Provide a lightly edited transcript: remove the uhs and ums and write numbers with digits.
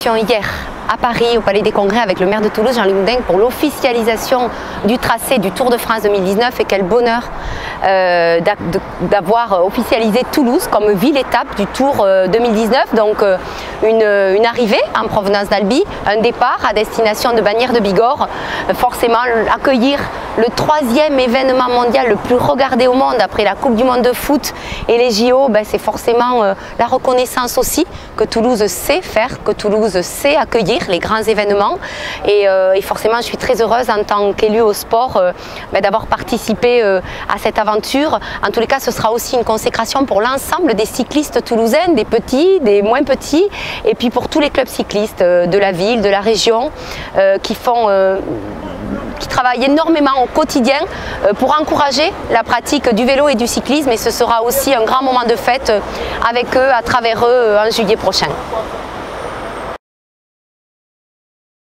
Hier à Paris, au Palais des Congrès, avec le maire de Toulouse, Jean-Luc Moudin, pour l'officialisation du tracé du Tour de France 2019. Et quel bonheur d'avoir officialisé Toulouse comme ville-étape du Tour 2019. Donc une arrivée en provenance d'Albi, un départ à destination de Bagnères de Bigorre. Forcément, accueillir le 3e événement mondial le plus regardé au monde après la Coupe du Monde de foot et les JO, c'est forcément la reconnaissance aussi que Toulouse sait faire, que Toulouse sait accueillir les grands événements. Et forcément, je suis très heureuse en tant qu'élue au sport d'avoir participé à cette aventure. En tous les cas, ce sera aussi une consécration pour l'ensemble des cyclistes toulousains, des petits, des moins petits, et puis pour tous les clubs cyclistes de la ville, de la région, qui travaillent énormément au quotidien pour encourager la pratique du vélo et du cyclisme, et ce sera aussi un grand moment de fête avec eux, à travers eux, en juillet prochain.